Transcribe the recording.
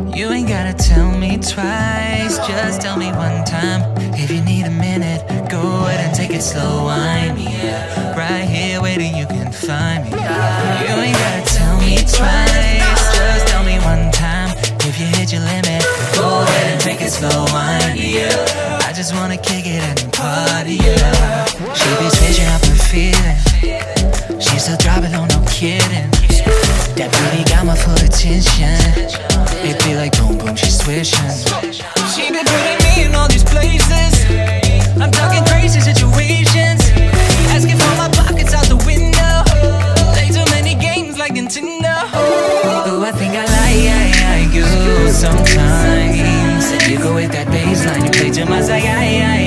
You ain't gotta tell me twice, just tell me one time. If you need a minute, go ahead and take it slow, wine me, yeah. Right here waiting, you can find me. You ain't gotta tell me twice, just tell me one time. If you hit your limit, go ahead and take it slow, wine me, yeah. I just wanna kick it and party, yeah. She be switching up her feeling, she still dropping low, no kidding. That booty got my full attention. It be like boom boom, she's swishing. She been putting me in all these places. I'm talking crazy situations. Asking for my pockets out the window. Play too many games like Nintendo. Oh, I think I like you sometimes. And you go with that baseline, you play too much like I